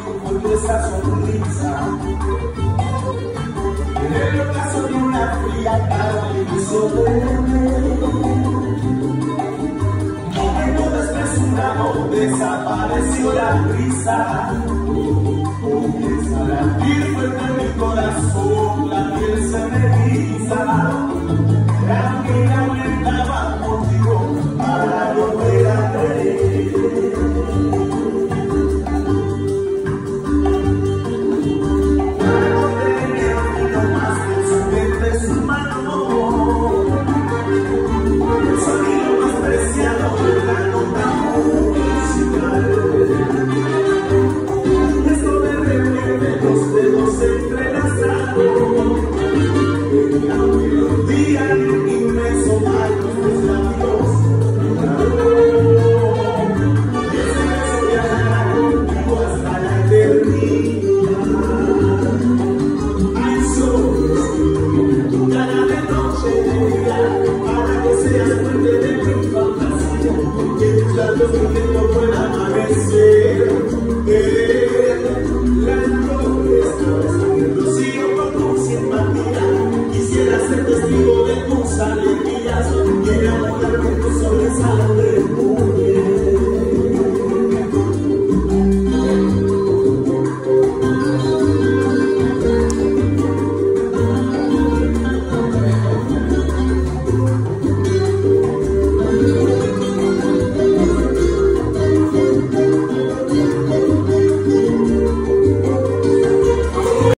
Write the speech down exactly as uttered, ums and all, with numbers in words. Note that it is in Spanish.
porque esa sonrisa en el ocaso de una fría tarde hizo verme. Momento despresurado desapareció la risa. Comienza a latir fuerte en mi corazón, la piel se me eriza. Camina